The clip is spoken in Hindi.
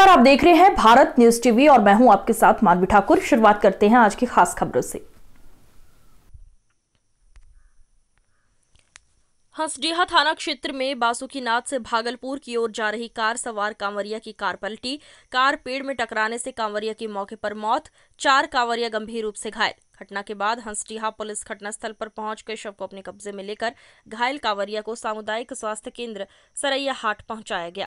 नमस्कार, आप देख रहे हैं भारत न्यूज टीवी और मैं हूं आपके साथ मानवी ठाकुर। शुरुआत करते हैं आज की खास खबरों से। हंसडीहा थाना क्षेत्र में बासुकीनाथ से भागलपुर की ओर जा रही कार सवार कांवरिया की कार पलटी। कार पेड़ में टकराने से कांवरिया की मौके पर मौत, 4 कांवरिया गंभीर रूप से घायल। घटना के बाद हंसडीहा पुलिस घटनास्थल पर पहुंचकर शव को अपने कब्जे में लेकर घायल कांवरिया को सामुदायिक स्वास्थ्य केंद्र सरैया हाट पहुंचाया गया।